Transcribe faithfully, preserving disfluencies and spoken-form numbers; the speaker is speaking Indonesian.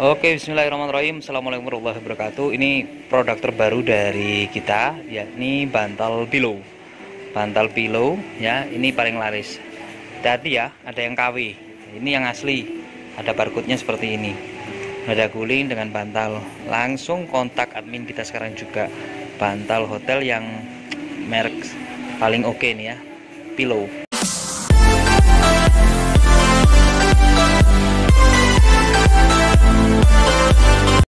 Oke, bismillahirrahmanirrahim. Assalamualaikum warahmatullahi wabarakatuh. Ini produk terbaru dari kita, yakni bantal pillow. Bantal pillow ya, ini paling laris. Hati-hati ya, ada yang K W. Ini yang asli. Ada barcode-nya seperti ini. Ada guling dengan bantal. Langsung kontak admin kita sekarang juga. Bantal hotel yang merek paling oke nih ya, pillow.